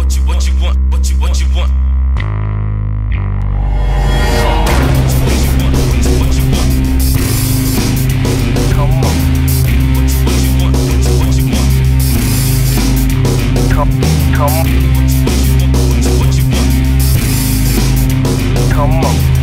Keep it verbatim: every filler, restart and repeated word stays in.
What you what you want? What you what you want? Come on. What you what you want? What you what you want? Come come. What you what you want? What you what you want? Come on.